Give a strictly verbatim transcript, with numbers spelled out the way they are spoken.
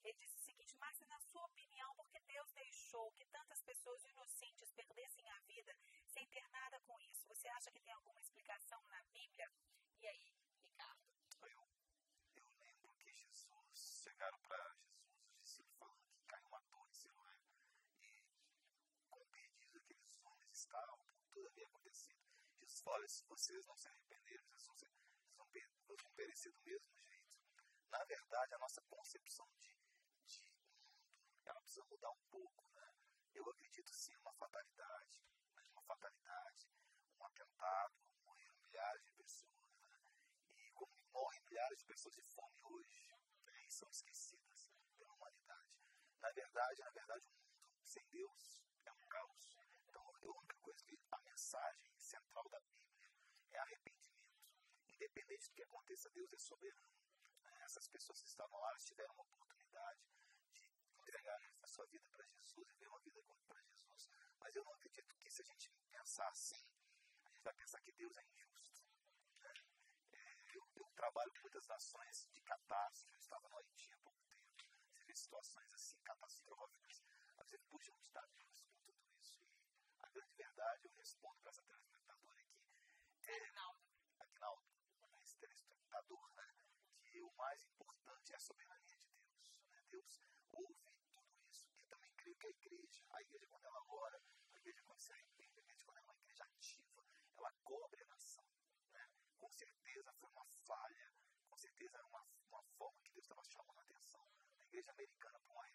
Ele disse o seguinte: mas na sua opinião, por que Deus deixou que tantas pessoas inocentes perdessem a vida sem ter nada com isso? Você acha que tem alguma explicação na Bíblia? E aí, Ricardo? Eu, eu lembro que Jesus, chegaram para Jesus, os discípulos falando que caiu uma torre em Siloé, e quão perdidos aqueles homens estavam, por tudo havia acontecido. Jesus falou: olha, se vocês não se arrependerem, vocês vão, ser, vocês vão, per, vão perecer do mesmo jeito. Na verdade, a nossa concepção de, de mundo, ela precisa mudar um pouco, né? Eu acredito sim em uma fatalidade, né? uma fatalidade, um atentado, morreram milhares de pessoas, né? E como morrem milhares de pessoas de fome hoje, né? E são esquecidas pela humanidade. Na verdade, na verdade, o mundo sem Deus é um caos. Então, a única coisa que a mensagem central da Bíblia é arrependimento. Independente do que aconteça, Deus é soberano. Essas pessoas que estavam lá tiveram uma oportunidade de entregar a sua vida para Jesus e viver uma vida para Jesus. Mas eu não acredito que, se a gente pensar assim, a gente vai pensar que Deus é injusto. É, eu, eu trabalho com muitas nações de catástrofe. Eu estava no Haiti há pouco tempo. Você vê situações assim catastróficas. Aí você, puxa, onde está Deus com tudo isso? E a grande verdade, eu respondo para essa telespectadora aqui. É, Aguinaldo, esse telespectador, né? Que o mais importante é a soberania de Deus. Né? Deus ouve tudo isso. E também creio que a igreja, a igreja quando ela ora, a igreja quando se arrepende, a igreja quando ela é uma igreja ativa, ela cobre a nação. Né? Com certeza foi uma falha, com certeza é uma, uma forma que Deus estava chamando a atenção da igreja americana para um